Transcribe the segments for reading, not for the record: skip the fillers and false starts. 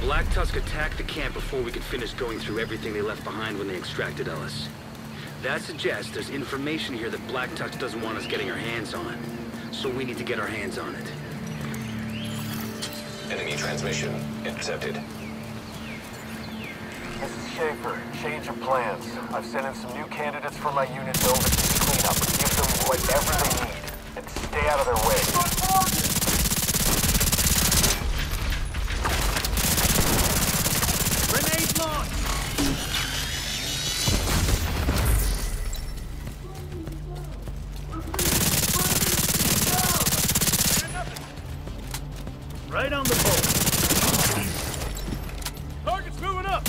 Black Tusk attacked the camp before we could finish going through everything they left behind when they extracted Ellis. That suggests there's information here that Black Tusk doesn't want us getting our hands on. So we need to get our hands on it. Enemy transmission intercepted. This is Schaefer. Change of plans. I've sent in some new candidates for my unit to oversee the cleanup. Give them whatever they need, and stay out of their way. Grenade launch! Right on the boat. Target's moving up!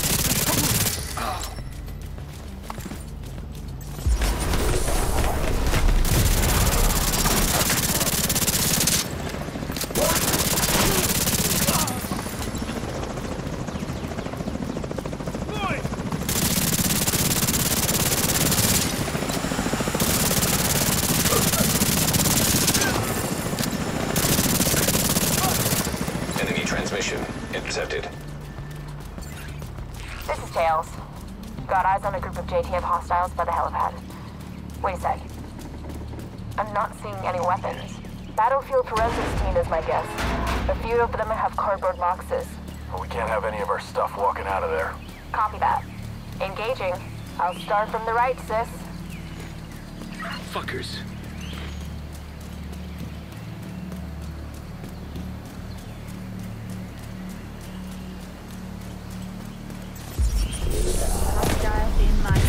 Enemy transmission intercepted. This is Tails. Got eyes on a group of JTF hostiles by the helipad. Wait a sec. I'm not seeing any weapons. Battlefield forensics team is my guess. A few of them have cardboard boxes. Well, we can't have any of our stuff walking out of there. Copy that. Engaging. I'll start from the right, sis. Fuckers. Hostiles in my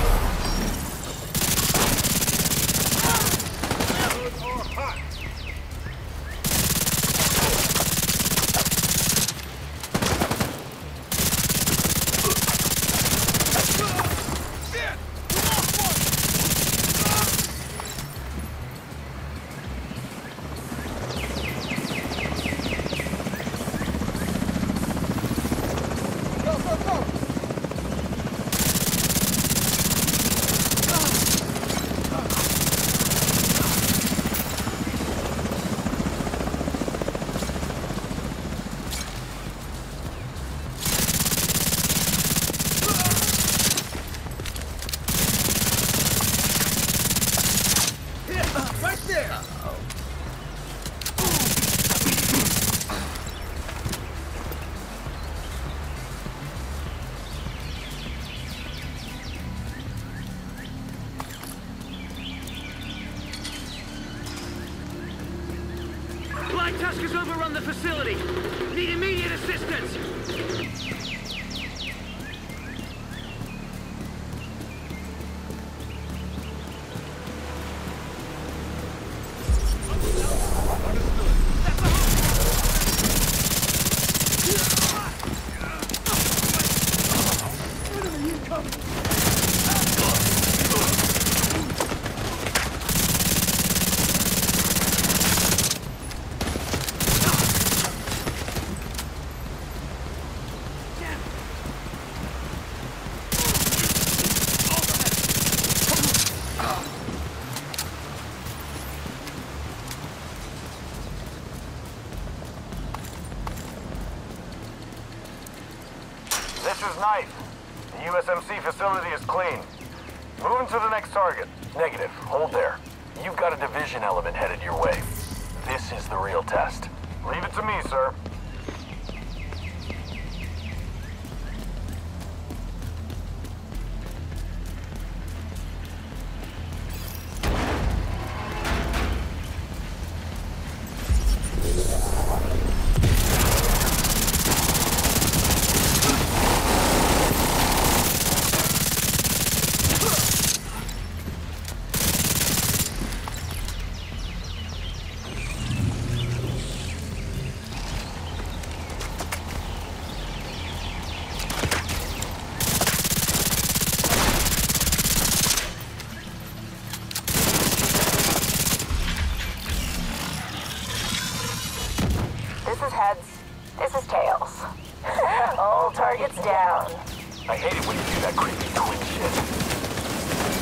Black Tusk has overrun the facility. Need immediate assistance. This is Knife. The USMC facility is clean. Moving to the next target. Negative. Hold there. You've got a division element headed your way. This is the real test. Leave it to me, sir. This is heads. This is tails. All targets down. I hate it when you do that creepy twin shit.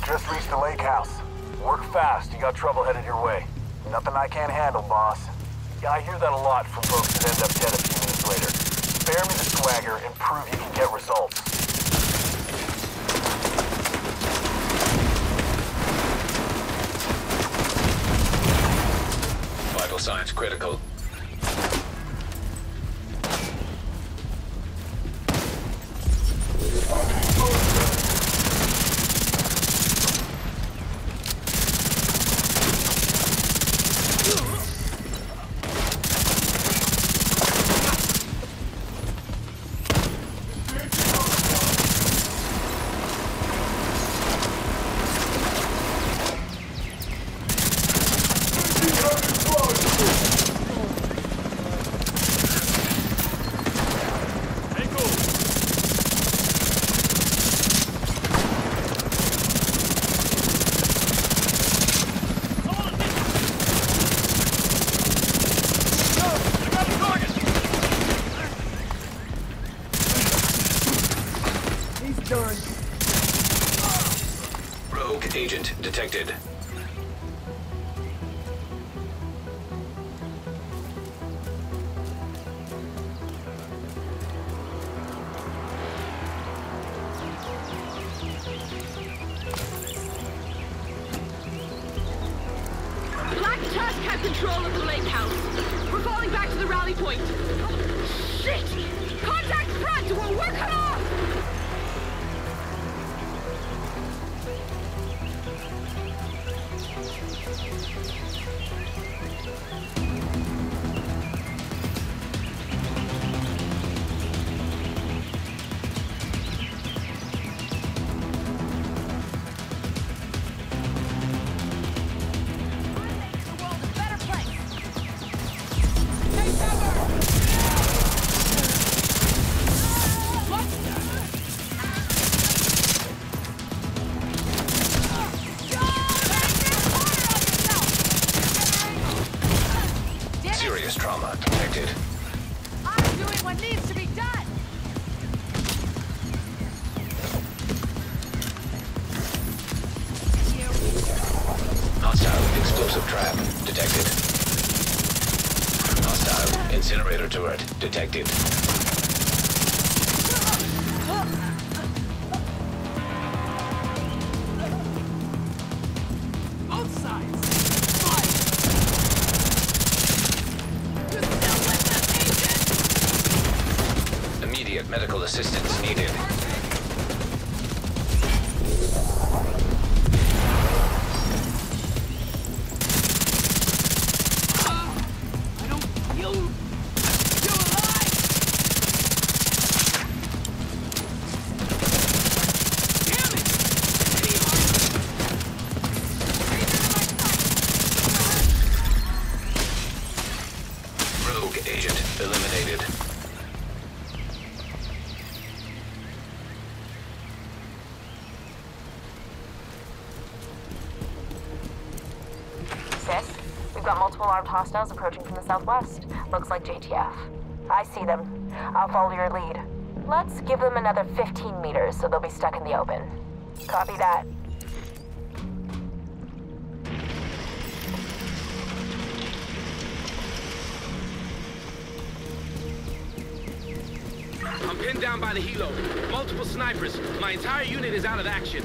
Just reached the lake house. Work fast, you got trouble headed your way. Nothing I can't handle, boss. Yeah, I hear that a lot from folks that end up dead a few minutes later. Spare me the swagger and prove you can get results. Vital signs critical. Rogue agent detected. Black Tusk has control of the lake house. We're falling back to the rally point. Shit! Contact front! We're cut off! Serious trauma detected. I'm doing what needs to be done! Hostile explosive trap detected. Hostile incinerator turret detected. Both sides! Immediate medical assistance needed. I don't feel... You're alive! Damn it! Rogue agent eliminated. Sis, we've got multiple armed hostiles approaching from the southwest. Looks like JTF. I see them. I'll follow your lead. Let's give them another 15 meters so they'll be stuck in the open. Copy that. I'm pinned down by the helo. Multiple snipers. My entire unit is out of action.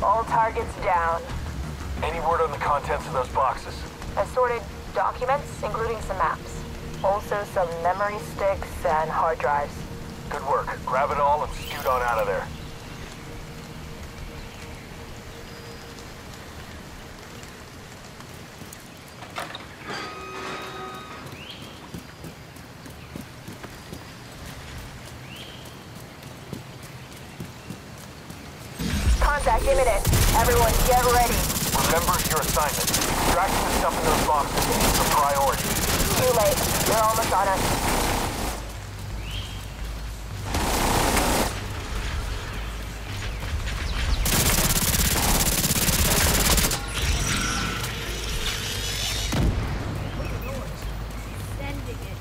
All targets down. Any word on the contents of those boxes? Assorted documents, including some maps. Also some memory sticks and hard drives. Good work. Grab it all and scoot on out of there. Contact imminent. Everyone get ready. Remember your assignment. Extracting the stuff in those boxes is a priority. Too late. They're almost on us. Sending it.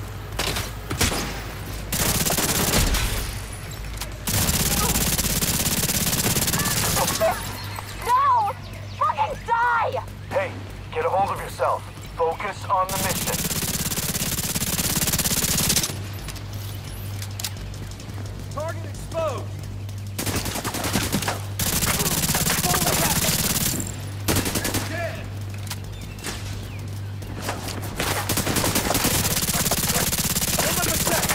No! Fucking die! Hey, get a hold of yourself. Focus on the mission. Target exposed! Dead! Give him a sec!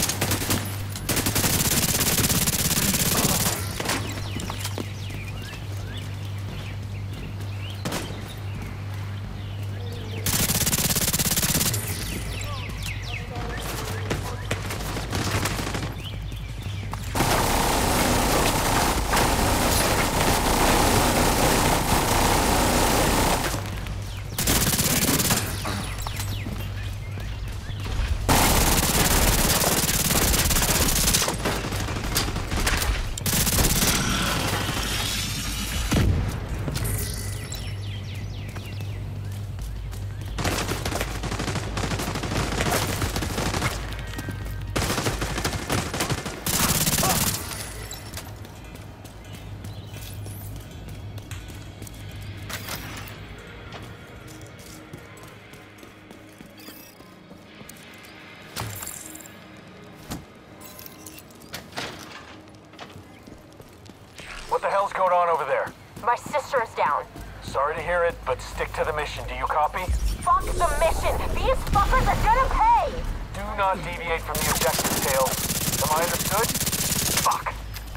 What the hell's going on over there? My sister is down. Sorry to hear it, but stick to the mission. Do you copy? Fuck the mission! These fuckers are gonna pay! Do not deviate from the objective, Tails. Am I understood? Fuck.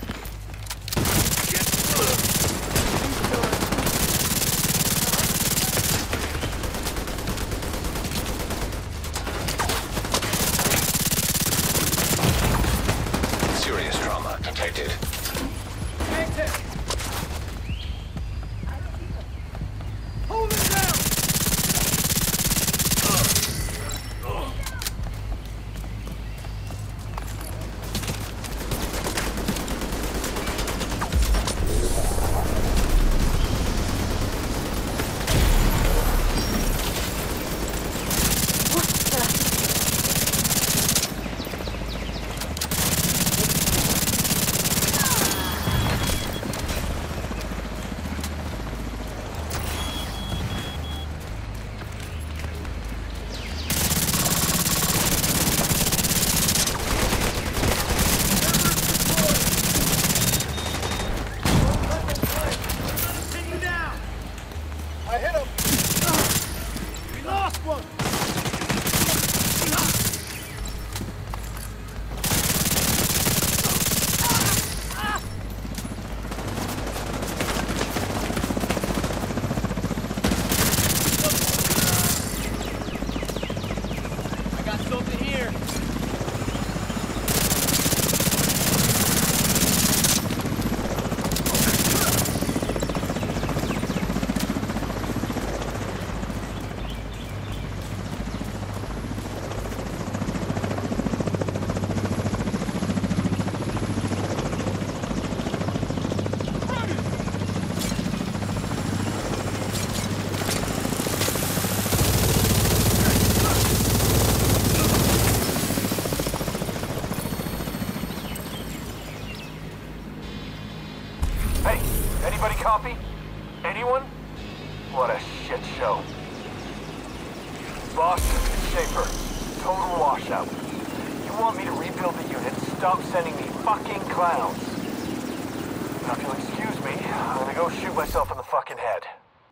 Serious trauma detected. Hold him down! I hit him! We lost one! I got something here. Hey, anybody copy? Anyone? What a shit show. Boss, Schaefer, total washout. You want me to rebuild the unit? Stop sending me fucking clowns. Now, if you'll excuse me, I'm gonna go shoot myself in the fucking head.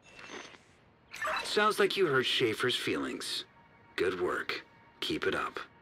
Sounds like you hurt Schaefer's feelings. Good work. Keep it up.